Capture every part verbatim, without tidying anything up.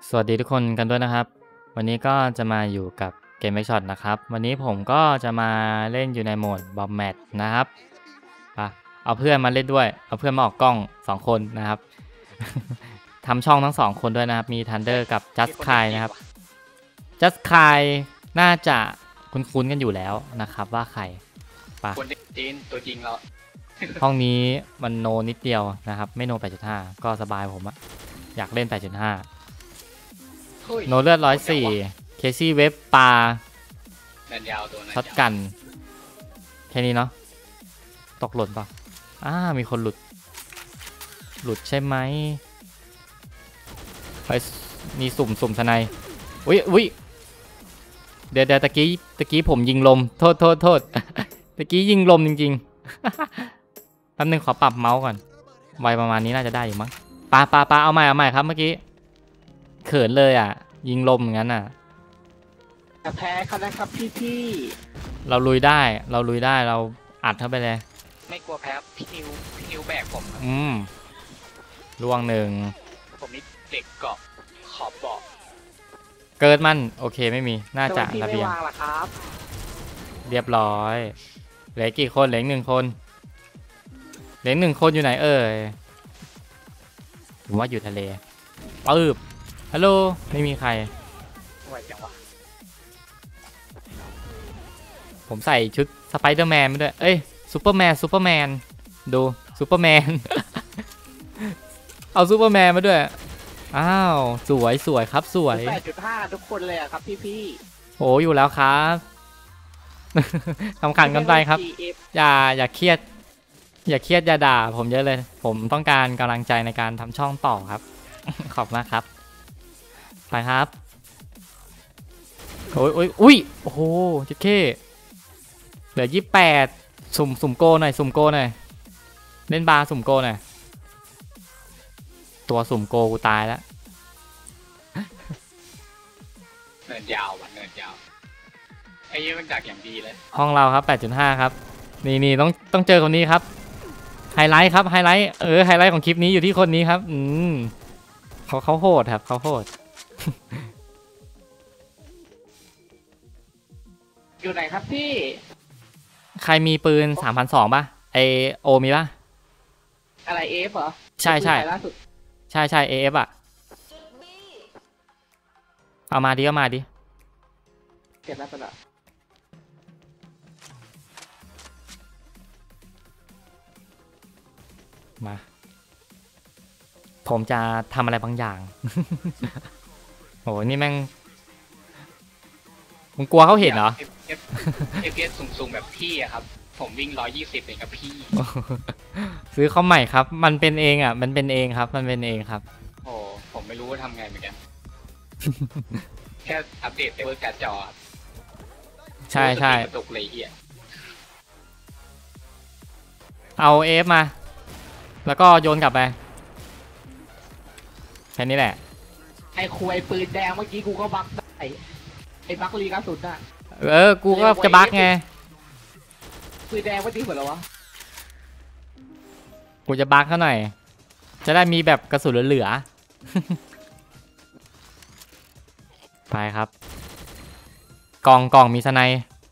สวัสดีทุกคนกันด้วยนะครับวันนี้ก็จะมาอยู่กับเกม Backshot นะครับวันนี้ผมก็จะมาเล่นอยู่ในโหมดบอมแมทนะครับเอาเพื่อนมาเล่นด้วยเอาเพื่อนมาออกกล้องสองคนนะครับ ทำช่องทั้งสองคนด้วยนะครับมี Thunder กับ Just Kai นะครับ Just Kai น่าจะคุ้นๆกันอยู่แล้วนะครับว่าใครปะคนจีนตัวจริงเราห้องนี้มันโนนิดเดียวนะครับไม่โน แปดจุดห้า ก็สบายผมอะอยากเล่น แปดจุดห้าโนเลือดร้อยสี่เคซี่เว็บปลาช็อตกันแค่นี้เนาะตกหล่นป่ะอ้ามีคนหลุดหลุดใช่ไหมไปมีสุ่มสุ่มทนายอุ้ยอุ้ยเดี๋ยวเดี๋ยวตะกี้ตะกี้ผมยิงลมโทษโทษโทษตะกี้ยิงลมจริงๆแป๊บนึงขอปรับเมาส์ก่อนไวประมาณนี้น่าจะได้อยู่มั้งปาปาปาเอาใหม่เอาใหม่ครับเมื่อกี้เขินเลยอ่ะยิงลมอย่างนั้นอ่ะจะแพ้เขาได้ครับพี่พี่เราลุยได้เราลุยได้เราอัดเข้าไปเลยไม่กลัวแพ้พี่นิวพี่นิวแบกผมอืมล่วงหนึ่งผมนี่เด็กเกาะขอบเบาะเกิดมันโอเคไม่มีน่าจะระเบียงเรียบร้อยเหลือกี่คนเหลือหนึ่งคนเหลือหนึ่งคนอยู่ไหนเอ่ยผมว่าอยู่ทะเลปื๊บฮัลโหลไม่มีใครผมใส่ชุดสไปเดอร์แมนมาด้วยเอ้ยซูเปอร์แมนซูเปอร์แมนดูซูเปอร์แมน เอาซูเปอร์แมนมาด้วยอ้าวสวยสวยครับสวยแปดจุดห้า ทุกคนเลยครับพี่พี่โอ้อยู่แล้วครับทำขันกันไปครับอย่าอย่าเครียดอย่าเครียดอย่าด่าผมเยอะเลยผมต้องการกำลังใจในการทำช่องต่อครับ ขอบมากครับไปครับโอ้ยโอ้ยอุ้ยโอ้โหจิ๊กเก้เหลือยี่สิบแปดสุ่มสุ่มโกหน่อยสุ่มโกหน่อยเล่นบาร์สุ่มโกหน่อยตัวสุ่มโกกูตายแล้วเนินยาววันเนินยาวไอ้ยี่มันดักอย่างดีเลยห้องเราครับ แปดจุดห้า ครับนี่นี่ต้องต้องเจอคนนี้ครับไฮไลท์ครับไฮไลท์เออไฮไลท์ของคลิปนี้อยู่ที่คนนี้ครับอืมเขาเขาโหดครับเขาโหดอยู่ไหนครับพี่ใครมีปืน สามพันสองร้อย ป่ะไอโอมีป่ะอะไรเอฟเหรอใช่ใช่ใช่ใช่เอฟอ่ะเอามาดิเอามาดิเก็บแล้วเป็นอะมาผมจะทำอะไรบางอย่าง โหนี่แม่งมึงกลัวเขาเห็นเหรอเอฟเอฟเอฟสูงๆแบบพี่อะครับผมวิ่งร้อยยี่สิบเองกับพี่ซื้อเขาใหม่ครับมันเป็นเองอ่ะมันเป็นเองครับมันเป็นเองครับโอ้ผมไม่รู้ว่าทำไงเหมือนกัน แค่อัปเดตเวอร์การ์ดจอใช่ใช่ตกเลยเฮียเอาเอฟมาแล้วก็โยนกลับไปแค่นี้แหละไอ้คุยปืนแดงเมื่อกี้กูก็บักได้ไอ้บักลีกระสุนอ่ะเออกูก็จะบักไงปืนแดงว่าดีเหมือนเราวะกูจะบักเขาหน่อยจะได้มีแบบกระสุนเหลือๆไปครับกล่องกล่องมีสไน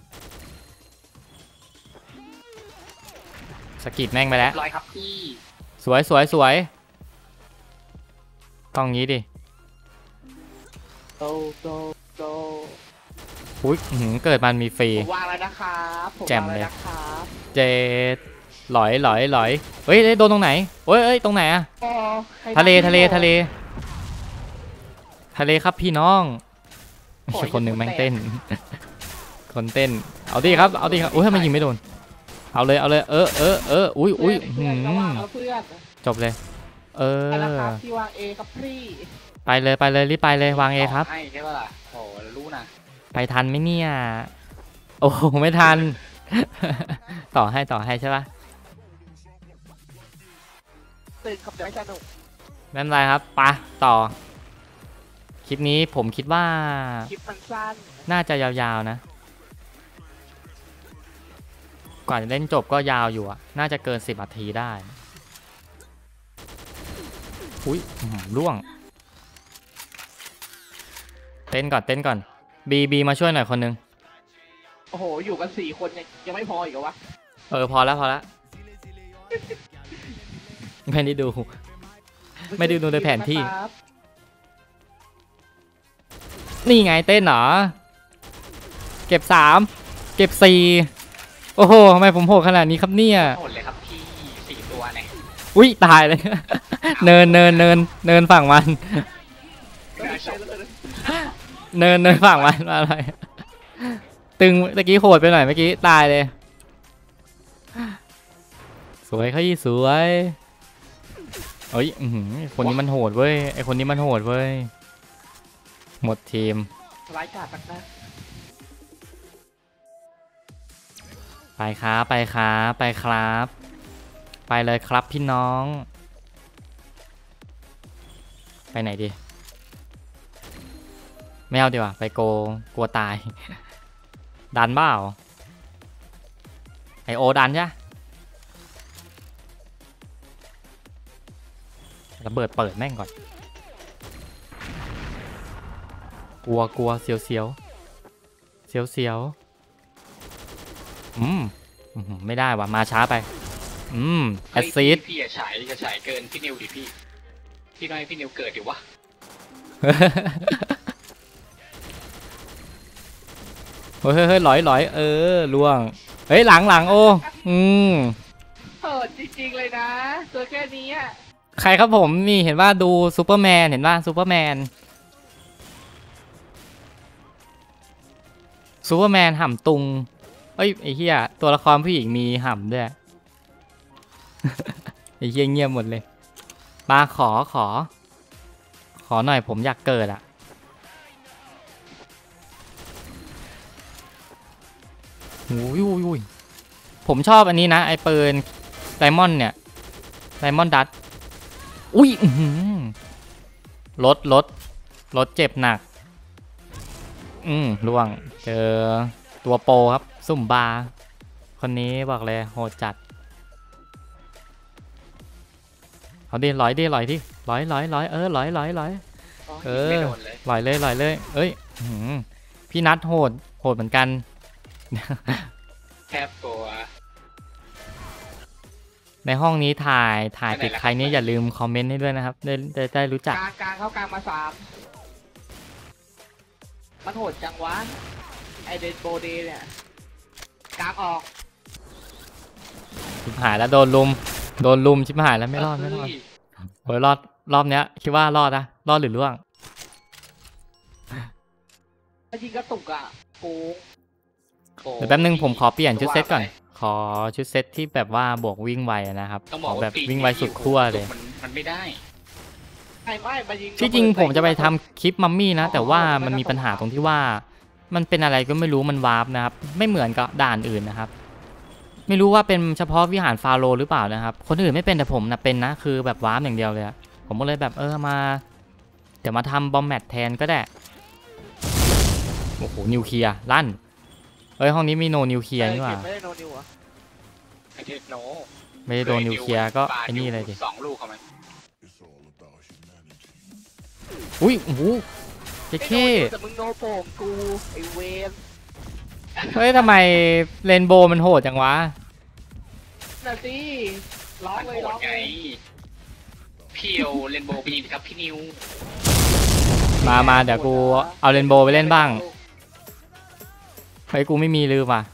สกิดแม่งไปแล้วร้อยครับพี่สวยสวยสวยต้องงี้ดิโตโตโตอุ้ยเกิดมันมีฟรีวางแล้วนะครับแจมเลยเจดหลอยหลอยหลอยเฮ้ยโดนตรงไหนเฮ้ยเอ้ยตรงไหนอะทะเลทะเลทะเลทะเลครับพี่น้องคนหนึ่งแม่งเต้นคนเต้นเอาดิครับเอาดิครับอุ้ยทำไมยิงไม่โดนเอาเลยเอาเลยเออเออเอออุ้ยอุ้ยจบเลยเออที่วางเอกับพี่ไปเลยไปเลยรีบไปเลยวางเอครับให้ใช่ป่ะล่ะโอ้รู้นะไปทันไหมเนี่ยโอ้ไม่ทันต่อให้ต่อให้ใช่ป่ะตื่นขับใจสนุกไม่เป็นไรครับปะต่อคลิปนี้ผมคิดว่าคลิปมันสั้นน่าจะยาวๆนะกว่าจะเล่นจบก็ยาวอยู่อะน่าจะเกินสิบนาทีได้อุ้ยร่วงเต้นก่อนเต้นก่อนบีบีมาช่วยหน่อยคนนึงโอ้โหอยู่กันสี่คนยังยังไม่พออีกเหรอวะเออพอแล้วพอแล้วไม่ได้ดู ไม่ได้ดูในแผนที่ครับนี่ไงเต้นเหรอเก็บสามเก็บสี่โอ้โหทำไมผมโหดขนาดนี้ครับเนี่ยหมดเลยครับพี่สี่ตัวเนี่ยอุ้ยตายเลย เนินเนินเนินเนินฝั่งมันน่าชมเนินเนินฝั่งมันอะไรตึงเมื่อกี้โหดไปหน่อยเมื่อกี้ตายเลยสวยเขายี่สวยเอ้ยอื้อหือคนนี้มันโหดเว้ยไอคนนี้มันโหดเว้ยหมดทีมร้ายกาจนักนะไปครับไปครับไปครับ ไปเลยครับพี่น้อง ไปไหนดีไม่เอาดีกว่าไปโกกลัวตาย ดันเปล่าไอโอดันใช่ระเบิดเปิดแม่งก่อนกลัวกลัวเสียวเสียวเสียวเสียวอืมอื้อหือไม่ได้ว่ะมาช้าไปอืมแอดซีดพี่อย่าฉายอย่าฉายเกินพี่นิวดิพี่พี่น้อยพี่นิวเกิดดิวะเฮ้ยเฮ้ยเฮ้ยหลอยหลอยเออล่วงเฮ้ยหลังหลังโอ้อืมเปิดจริงๆเลยนะตัวแค่นี้อะใครครับผมนี่เห็นว่าดูซูเปอร์แมนเห็นว่าซูเปอร์แมนซูเปอร์แมนห่ำตุงเอ้ยไอ้เหี้ยตัวละครผู้หญิงมีห่ำด้วย ไอ้เหี้ยเงียบหมดเลยมาขอขอ ขอหน่อยผมอยากเกิดอ่ะหูยหูยหูยผมชอบอันนี้นะไอ้ปืนไดมอนด์เนี่ยไดมอนด์ดัตอุ้ยอื้อหือรถรถรถเจ็บหนักอืมล่วงเจอตัวโปรครับสุ่มบาร์คนนี้บอกเลยโหดจัดเอาดิลอยดิลอยดิลอยลอยลอยเออลอยลอยลอยอ๋อเอยิงไม่อโดนเลยลอยเลยลอยเลยเอ้ยอื้อหือพี่นัทโหดโหดเหมือนกันแทบตัวในห้องนี้ถ่ายถ่ายติดใครเนี่ยอย่าลืมคอมเมนต์ให้ด้วยนะครับได้ได้ได้รู้จักกลางกลางเข้ากลางมาสามมันโหดจังวะไอเดนโบเดเนี่ยกลางออกชิบหายแล้วโดนลุมโดนลุมชิบหายแล้วไม่รอดไม่รอดเฮ้ยโอ้ยรอดรอบเนี้ยคิดว่ารอดนะรอดหรือล่วงถ้ายิงกระตุกอ่ะโกงโอ้เดี๋ยวแป๊บนึงผมขอเปลี่ยนชุดเซตก่อนขอชุดเซตที่แบบว่าบวกวิ่งไวอะนะครับต้องขบอกอว่าแบบปีวิ่งไวสุดขั้วเลยมันมันไม่ได้ไอ้ไม่มายิงที่จริงผมจะไปทำคลิปมัมมี่นะแต่ว่ามันมีปัญหาตรงที่ว่า มันเป็นอะไรก็ไม่รู้มันวาร์ปนะครับไม่เหมือนกับด่านอื่นนะครับ ไม่รู้ว่าเป็นเฉพาะวิหารฟาโรห์หรือเปล่านะครับคนอื่นไม่เป็นแต่ผมนะเป็นนะคือแบบวาร์ปอย่างเดียวเลยอะผมก็เลยแบบเออมาเดี๋ยวมาทำบอมแมทแทนก็ได้โอ้โหนิวเคลียร์ลั่นเอ้ยห้องนี้มีโนนิวเคลียร์นี่หว่าไม่ได้โนนิวอ่ะไอเทสโนไม่ได้โดนนิวเคลียร์ก็ไอ้นี่เลยดิสองลูกเขาไหมอุ้ยโอ้โหเจ๊ไอ้เข้โนนิวแต่มึงโนโป่งกูไอเวนเฮ้ยทำไมเรนโบว์มันโหดจังวะน่ะสิร้องมันเลยโหร้ดองไงเลยพี่เอาเรนโบว์ไปยิงครับพี่นิวมามาเดี๋ยวกูเอาเรนโบว์ไปเล่นบ้างเฮ้ยกูไม่มีลืมว่ะ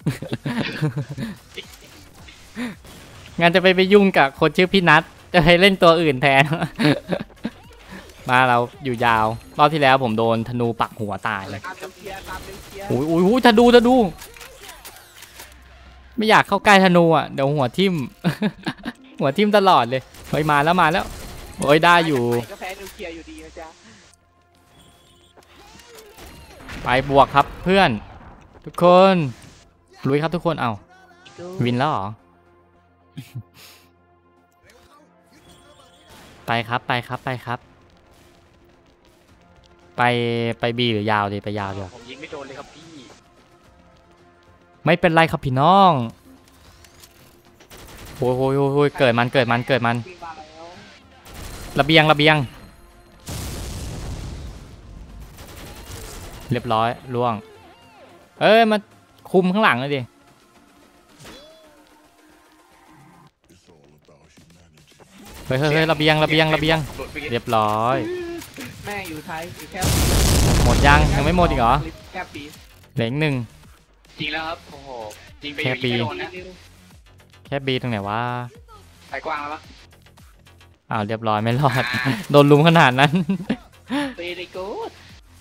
งั้นจะไปไปยุ่งกับคนชื่อพี่นัทจะไปเล่นตัวอื่นแทน มาเราอยู่ยาวรอบที่แล้วผมโดนธนูปักหัวตายเลยตามนิวเคลียร์ตามนิวเคลียร์อุ้ยอุ้ยอุ้ยธนูธนูไม่อยากเข้าใกล้ธนูอ่ะเดี๋ยวหัวทิ่ม หัวทิ่มตลอดเลยเฮ้ยมาแล้วมาแล้วโอ้ยได้อยู่ก็แพ้นิวเคลียร์อยู่ดีนะจ๊ะไปบวกครับเพื่อน ทุกคนลุยครับทุกคนเอาวินแล้วเหรอ ไปครับไปครับไปครับ ไปไปบีหรือยาวดีไปยาวดีกว่าผมยิงไม่โดนเลยครับพี่ไม่เป็นไรครับพี่น้องโอ้ยโอ้ยโอ้ยโอ้ยเกิดมันเกิดมันเกิดมันวิ่งมาแล้วระเบียงระเบียงเรียบร้อยล่วงเอ้ยมาคุมข้างหลังเลยดิเฮ้ยเฮ้ยเฮ้ยระเบียงระเบียงระเบียงเรียบร้อยแม่งอยู่ท้ายอยู่แค่หมดยังยังไม่หมดอีกเหรอแค่ปีเหลืออีกหนึ่งจริงแล้วครับโอ้โหจริงไปแค่อยู่ปีที่โดนนะแค่บีตรงไหนวะไปกว้างแล้วปะอ้าวเรียบร้อยไม่รอด โดนลุมขนาดนั้นปีดีกูด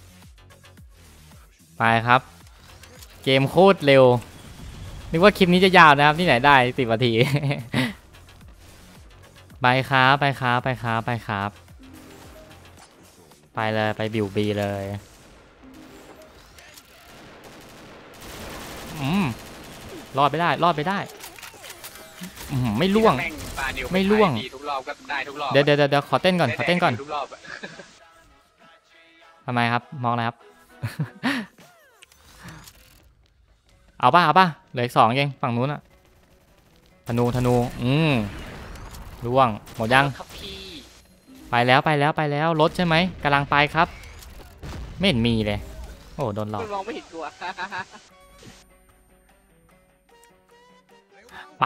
ไปครับ เกมโคตรเร็วนึกว่าคลิปนี้จะยาวนะครับที่ไหนได้สิบนาที ไปครับไปครับไปครับไปครับ ไปเลยไปบิวบีเลยอืมรอดไปได้รอดไปได้อืมไม่ล่วงแม่ปลาเดียวไม่ล่วงดีทุกรอบก็ได้ทุกรอบเดี๋ยวเดี๋ยวเดี๋ยวขอเต้นก่อนขอเต้นก่อนได้ทุกรอบอะทำไมครับมองนะครับ เอาป่ะเอาป่ะเหลืออีกสองเองฝั่งนู้นอะธนูธนูอืมล่วงหมดยังครับพี่ไปแล้วไปแล้วไปแล้วรถใช่ไหมกำลังไปครับ ไม่เห็นมีเลยโอ้โดนหลอกคุณมองไม่เห็นตัวไป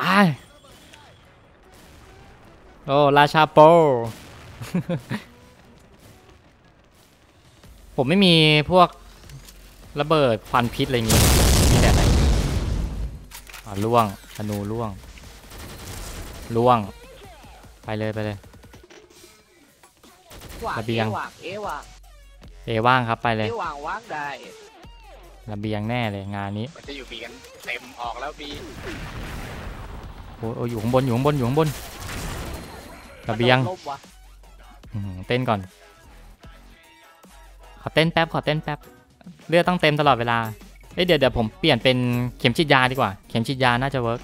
โอ้ราชาโป ผมไม่มีพวกระเบิดควันพิษอะไรอย่างงี้มีแต่อะไรอ่าล่วงธนูล่วงล่วงไปเลยไปเลยหวางระเบียงเอหวางเอหวางเอว่างครับไปเลยเอหวางว่างได้ระเบียงแน่เลยงานนี้มันจะอยู่บีกันเต็มออกแล้วบีโอ้โอ้อยู่ข้างบนอยู่ข้างบนอยู่ข้างบนระเบียงมันโดนลบวะอื้อหือเต้นก่อนขอเต้นแป๊บขอเต้นแป๊บเลือดต้องเต็มตลอดเวลาเอ้ยเดี๋ยวเดี๋ยวผมเปลี่ยนเป็นเข็มฉีดยาดีกว่าเข็มฉีดยาน่าจะเวิร์ก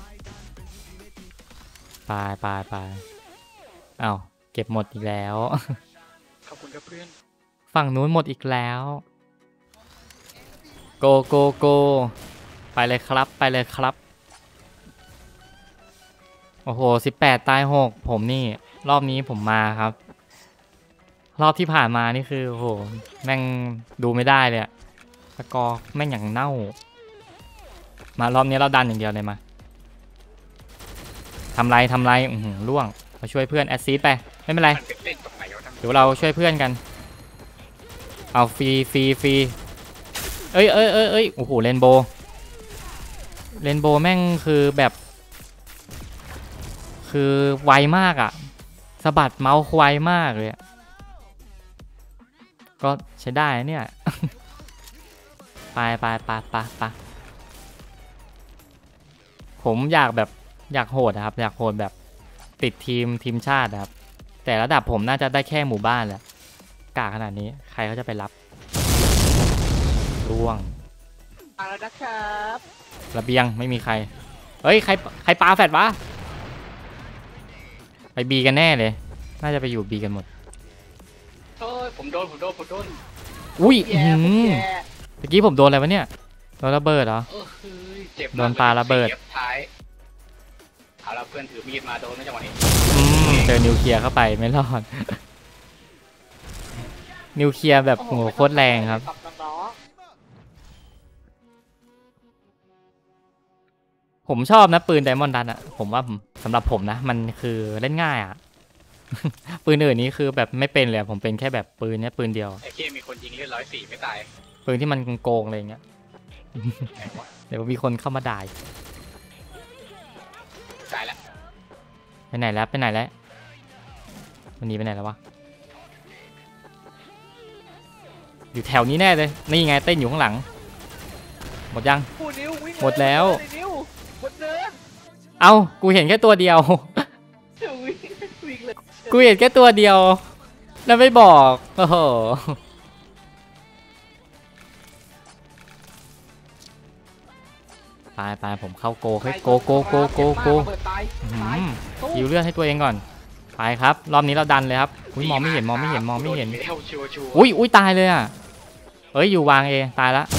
ไปไปไปอ้าวเก็บหมดอีกแล้วขอบคุณครับเพื่อนฝั่งนู้นหมดอีกแล้วโกโกโกไปเลยครับไปเลยครับโอ้โหสิบแปดตายหกผมนี่รอบนี้ผมมาครับ รอบที่ผ่านมานี่คือโอ้โหแม่งดูไม่ได้เลยอะสกอร์แม่งอย่างเน่ามารอบนี้เราดันอย่างเดียวเลยมาทำไรทำไรอือหือล่วงมาช่วยเพื่อนแอสซิสไปไม่เป็นไรมันเป็นเล่นตรงไหนวะท่านเดี๋ยวเราช่วยเพื่อนกันเอาฟรีฟรีฟรีเอ้ยเอ้ยเอ้ยเอ้ยโอ้โหเรนโบว์เรนโบว์แม่งคือแบบ คือไวมากอะสะบัดเมาส์ไวมากเลยอะก็ใช้ได้เนี่ย ไปไปไปไปไปผมอยากแบบอยากโหดนะครับอยากโหดแบบติดทีมทีมชาตินะครับแต่ระดับผมน่าจะได้แค่หมู่บ้านแหละกากขนาดนี้ใครเขาจะไปรับร่วงมาแล้วนะครับระเบียงไม่มีใครเฮ้ยใครใครปาแฟดวะไปบีกันแน่เลยน่าจะไปอยู่บีกันหมดโอ้ยผมโดนผมโดนผมโดนอุ้ยแย่อื้อหือแย่เมื่อกี้ผมโดนอะไรวะเนี่ยโดนระเบิดเหรอเออเฮ้ยเจ็บมกโดนปลาระเบิดสียท้ายเอาละเพื่อนถือมีดมาโดนในจังหวะนี้อืมเจอนิวเคลียร์เข้าไปไม่รอด นิวเคลียร์แบบโหโคตรแรงครับกับน้องผมชอบนะปืนไดมอนด์ดันอะผมว่าผมสำหรับผมนะ มันคือเล่นง่ายอะ ปืนอื่นนี้คือแบบไม่เป็นเลยอะผมเป็นแค่แบบปืนเนี้ยปืนเดียวไอ้เคียมีคนยิงเลือดร้อยสี่ไม่ตายปืนที่มันโกงๆอะไรอย่างเงี้ยไหนวะเดี๋ยวมีคนเข้ามาด่าอีกตายละไปไหนแล้วไปไหนแล้วมันหนีไปไหนแล้ววะอยู่แถวนี้แน่เลยนี่ไงเต้นอยู่ข้างหลังหมดยังผู้นิ้ววิ่งเยหมดแล้วไอ้นิ้วหมดเนื้อเอ้ากูเห็นแค่ตัวเดียววิ่งวิ่งเลยกูเห็นแค่ตัวเดียว แล้วไม่บอกโอ้โหไปไปผมเข้าโกเฮ้ยโกโกโกโกโกเปิดตายอื้อตายหือตู้ยิวเลือดให้ตัวเองก่อนไปครับรอบนี้เราดันเลยครับอุ้ยมองไม่เห็นมองไม่เห็นมองไม่เห็นโดแล้วชัวร์ชัวร์อุ้ยอุ้ยตายเลยอ่ะเอ้ยอยู่วางเองตายละ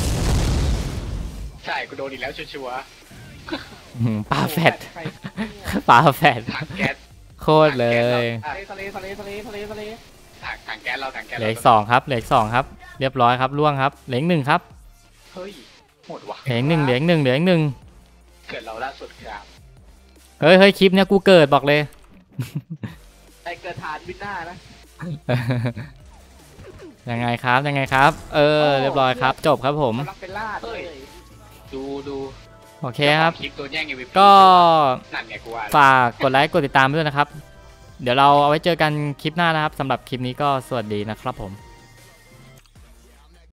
ใช่กูโดนอีกแล้วชัวร์ชัวร์อื้อหือปลาแฟดใครปลาแฟดถังแก๊สโคตรเลยทะเลทะเลทะเลทะเลทะเลทะเลถังถังแก๊สเราถังแก๊สเหลืเราออีกสองครับเหลืออีกสองครับเรียบร้อยครับล่วงครับเหลืออีกหนึ่งครับเฮ้ยหมดว่ะเหลืออีกหนึ่งเหลืออีกหนึ่งเหลืออีกหนึ่งเกิดเราล่าสุดครับเฮ้ยเฮ้ยคลิปเนี้ยกูเกิดบอกเลยไอเกิดฐานวินหน้านะยังไงครับยังไงครับ เออเรียบร้อยครับ จบครับผมกำลังเป็นลาดเลยดูดูโอเคครับคลิปตัวแย่ง เอ็ม วี พีก็นั่นไงกูว่าฝากกดไลค์กดติดตามด้วยนะครับ เดี๋ยวเราเอาไว้เจอกันคลิปหน้านะครับสำหรับคลิปนี้ก็สวัสดีนะครับผม